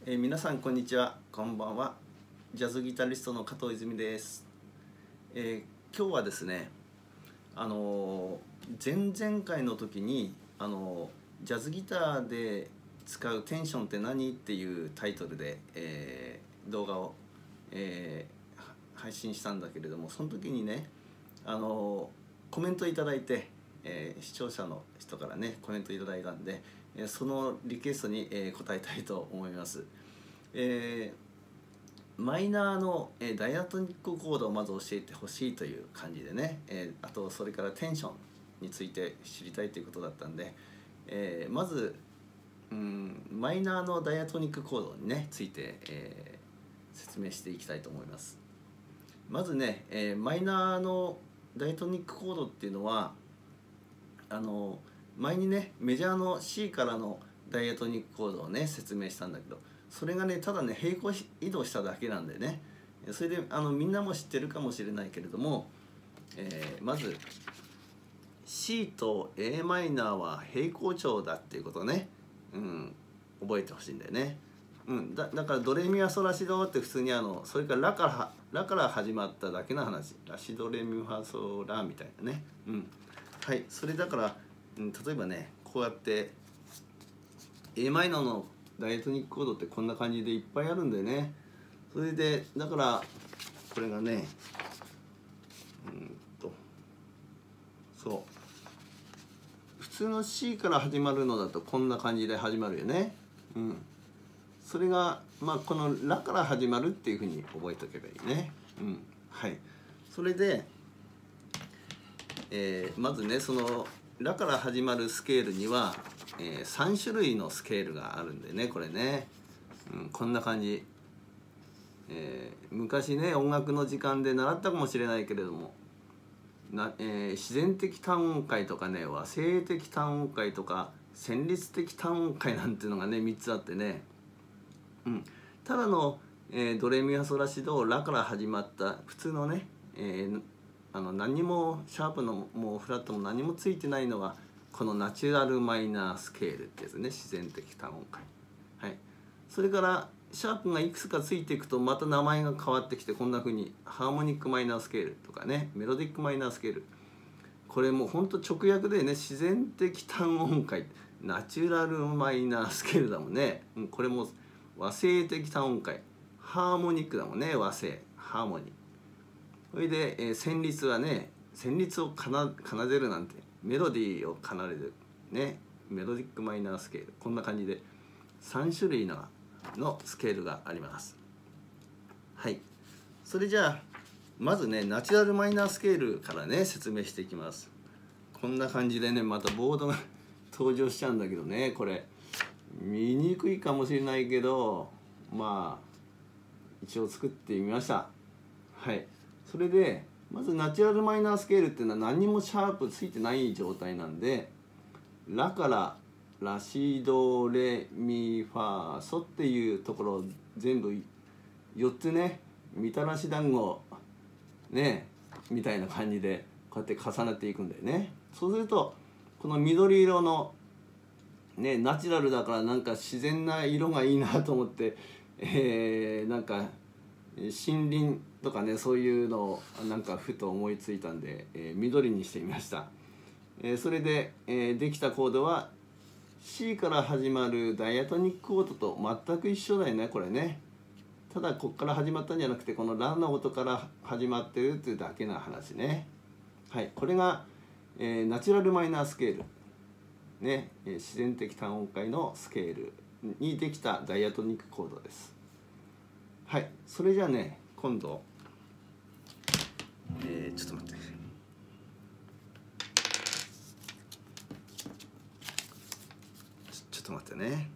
皆さんこんにちは、こんばんは。ジャズギタリストの加藤泉です。今日はですね、前々回の時にジャズギターで使うテンションって何っていうタイトルで、動画を、配信したんだけれども、その時にねコメントいただいて、視聴者の人からねコメントいただいたんで、そのリクエストに、答えたいと思います。マイナーの、ダイアトニックコードをまず教えてほしいという感じでね、あとそれからテンションについて知りたいということだったんで、まず、マイナーのダイアトニックコードにねついて、説明していきたいと思います。まずね、マイナーのダイアトニックコードっていうのは前にねメジャーの C からのダイアトニックコードをね説明したんだけど、それがねただね平行移動しただけなんでね、それでみんなも知ってるかもしれないけれども、まず C と a マイナーは平行調だっていうことをね、覚えてほしいんだよね。だからドレミファソラシドって普通にそれからラから始まっただけの話、ラシドレミファソラみたいなね。はい、それだから、例えばねこうやって a マイナーのダイアトニックコードってこんな感じでいっぱいあるんだよね。それでだからこれがねそう普通の C から始まるのだとこんな感じで始まるよね。それがこのラから始まるっていうふうに覚えておけばいいね。はい。それで、まずねそのラから始まるスケールには、3種類のスケールがあるんでね、これね、こんな感じ。昔ね音楽の時間で習ったかもしれないけれども自然的単音階とかね和声的単音階とか旋律的単音階なんていうのがね3つあってね、ただの、ドレミファソラシドラから始まった普通のね、何にもシャープのもうフラットも何もついてないのがこのナチュラルマイナースケールってやつね、自然的単音階。はい、それからシャープがいくつかついていくとまた名前が変わってきて、こんな風にハーモニックマイナースケールとかねメロディックマイナースケール、これもうほんと直訳でね自然的単音階ナチュラルマイナースケールだもんね。これも和声的単音階ハーモニックだもんね、和声ハーモニー。それで、旋律はね旋律を奏でるなんてメロディーを奏でるねメロディックマイナースケール、こんな感じで3種類のスケールがあります。はい、それじゃあまずねナチュラルマイナースケールからね説明していきます。こんな感じでねまたボードが登場しちゃうんだけどね、これ見にくいかもしれないけど一応作ってみました。はい、それでまずナチュラルマイナースケールっていうのは何にもシャープついてない状態なんで、ラからラシドレミファソっていうところを全部4つねみたらし団子ねみたいな感じでこうやって重ねていくんだよね。そうするとこの緑色のねナチュラルだからなんか自然な色がいいなと思って、なんか森林とかねそういうのをなんかふと思いついたんで、緑にしてみました。それで、できたコードは C から始まるダイアトニックコードと全く一緒だよね、これね。ただこっから始まったんじゃなくてこのラの音から始まってるっていうだけの話ね。はい、これが、ナチュラルマイナースケールね、自然的単音階のスケールにできたダイアトニックコードです。はい、それじゃあね今度、ちょっと待って、ちょっと待ってね。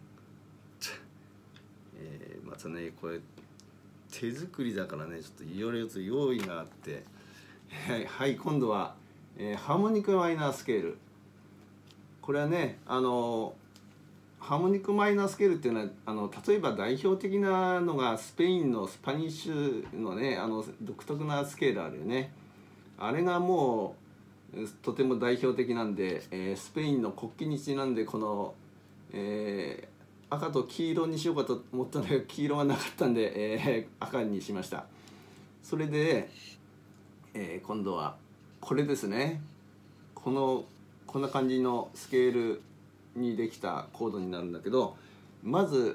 またねこれ手作りだからねちょっといろいろと用意があってはい、今度は、ハーモニックマイナースケール。これはねハーモニックマイナースケールっていうのは例えば代表的なのがスペインのスパニッシュのね独特なスケールあるよね。あれがもうとても代表的なんで、スペインの国旗にちなんでこの、 赤と黄色にしようかと思ったんだけど、黄色がなかったんで、赤にしました。それで、今度はこれですね。こんな感じのスケールにできたコードになるんだけど、まず、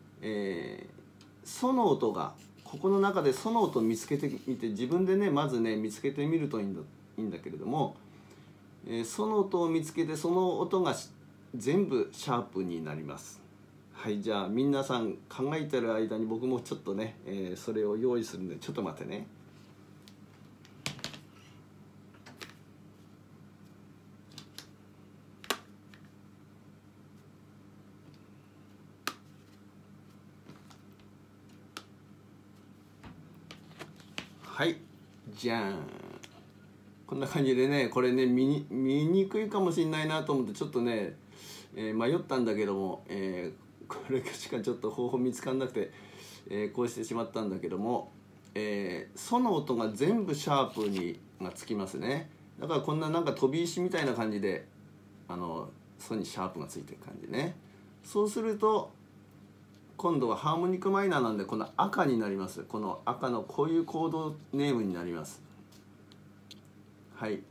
ソの音がここの中でソの音を見つけてみて、自分でねまずね見つけてみるといいんだけれども、ソの音を見つけて、その音が全部シャープになります。はい、じゃあ皆さん考えてる間に僕もちょっとね、それを用意するんでちょっと待ってね。はい、じゃん。こんな感じでね、これね見にくいかもしれないなと思ってちょっとね、迷ったんだけども、これしかちょっと方法見つかんなくて、こうしてしまったんだけども、ソの音が全部シャープにがつきますね。だからこんななんか飛び石みたいな感じでソにシャープがついてる感じね。そうすると今度はハーモニックマイナーなんで、この赤になります。この赤のこういうコードネームになります。はい、わ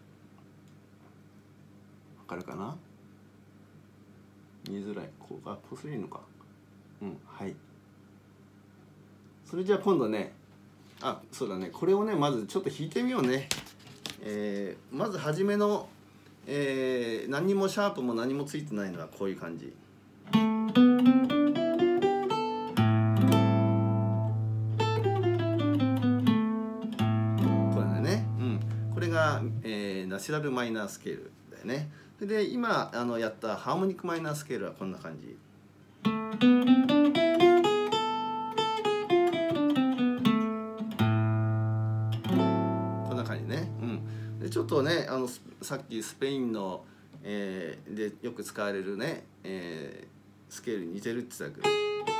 かるかな。見づらい。こうするのか。はい。それじゃあ今度ね、そうだね、これをねまずちょっと弾いてみようね。まず初めの、何にもシャープも何もついてないのはこういう感じ。これだね。これが、ナチュラルマイナースケールだよね。それで今やったハーモニックマイナースケールはこんな感じ。こんな感じね。でちょっとねさっきスペインの、でよく使われるね、スケールに似てるって言ってたけど。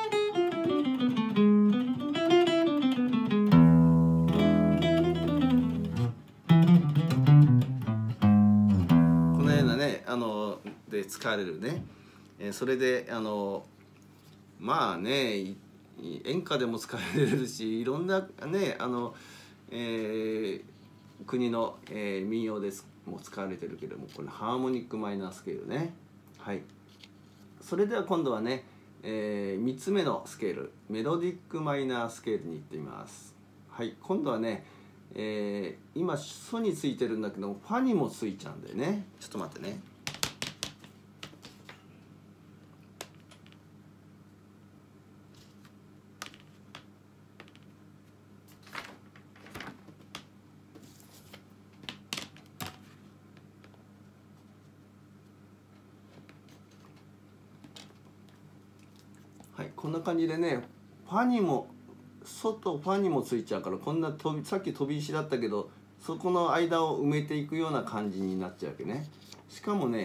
で使われるね、それでまあね演歌でも使われるし、いろんなね国の、民謡ですも使われてるけども、これハーモニックマイナースケールね。はい、それでは今度はね、3つ目のスケール、メロディックマイナースケールに行ってみます。はい、今度はね、今ソについてるんだけどファにもついちゃうんだよね。ちょっと待ってね。はい、こんな感じでね、ファにもソとファにもついちゃうから、こんなさっき飛び石だったけどそこの間を埋めていくような感じになっちゃうわけね。しかも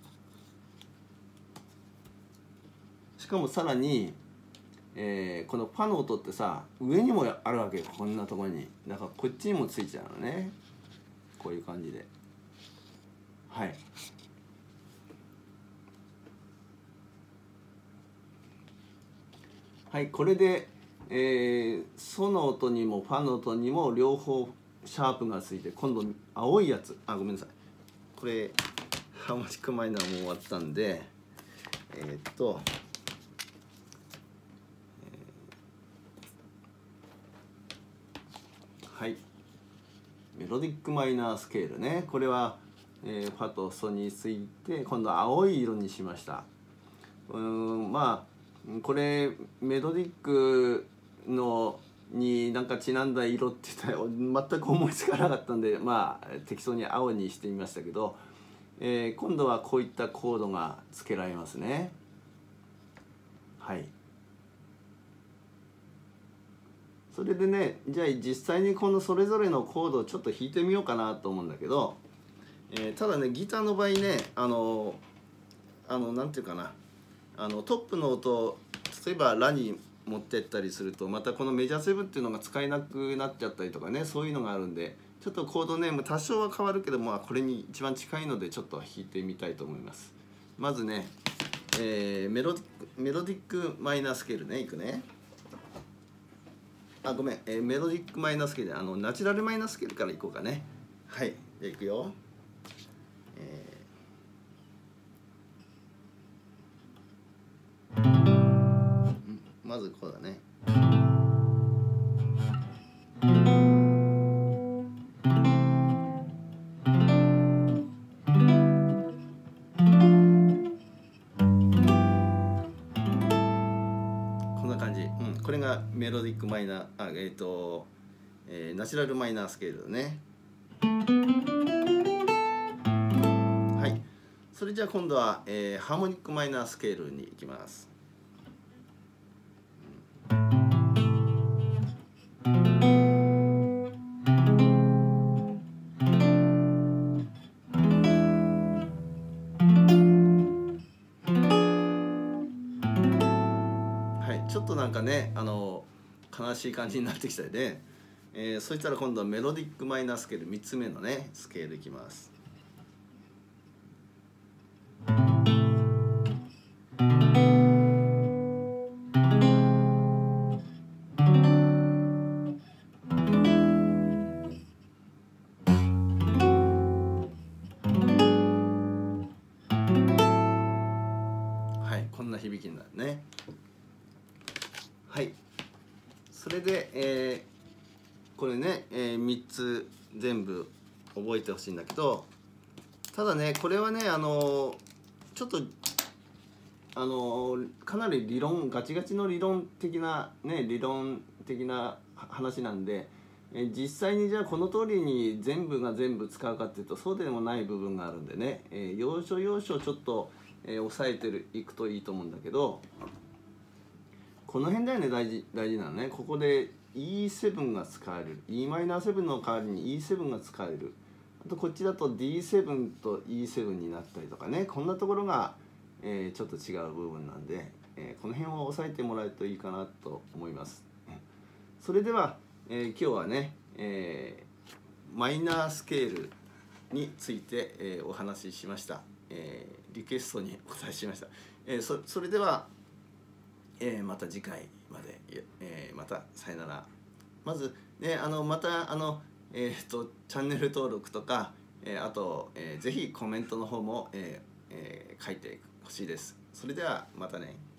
さらに、このファの音ってさ上にもあるわけよ、こんなところに。だからこっちにもついちゃうのね、こういう感じで。はい、はい、これで、ソの音にもファの音にも両方シャープがついて、今度青いやつ、ごめんなさい、これハーモニックマイナーも終わったんで、はい、メロディックマイナースケールね。これは、ファとソについて今度は青い色にしました。まあこれメロディックのになんかちなんだ色って言ったら全く思いつかなかったんで、適当に青にしてみましたけど、今度はこういったコードがつけられますね。はい、それでね、じゃあ実際にこのそれぞれのコードをちょっと弾いてみようかなと思うんだけど、ただねギターの場合ねなんていうかな、トップの音、例えばラに持ってったりするとまたこのメジャーセブンっていうのが使えなくなっちゃったりとかね、そういうのがあるんで、ちょっとコードネーム多少は変わるけどこれに一番近いのでちょっと弾いてみたいと思います。まずねメロディックマイナースケールね、いくね。あ、ごめん、メロディックマイナースケールでナチュラルマイナースケールからいこうかね。はい、じゃあいくよ。まずこうだね。こんな感じ。これがメロディックマイナー、ナチュラルマイナースケールだね。はい。それじゃあ今度は、ハーモニックマイナースケールに行きます。ちょっとなんかね悲しい感じになってきたので、そしたら今度はメロディックマイナースケール3つ目のねスケールいきます。はい、こんな響きになるね。はい、それで、これね、3つ全部覚えてほしいんだけど、ただねこれはねちょっとかなりガチガチの理論的な話なんで、実際にじゃあこの通りに全部が全部使うかっていうとそうでもない部分があるんでね、要所要所ちょっと、押さえていくといいと思うんだけど、この辺だよね大事なのね。ここで E7 が使える、 Em7 の代わりに E7 が使える、あとこっちだと D7 と E7 になったりとかね、こんなところが、ちょっと違う部分なんで、この辺を押さえてもらえるといいかなと思います。それでは、今日はね、マイナースケールについて、お話ししました。リクエストにお答えしました。それではまた次回まで、またさよなら。まずねまたチャンネル登録とか、あと、ぜひコメントの方も、書いてほしいです。それではまたね。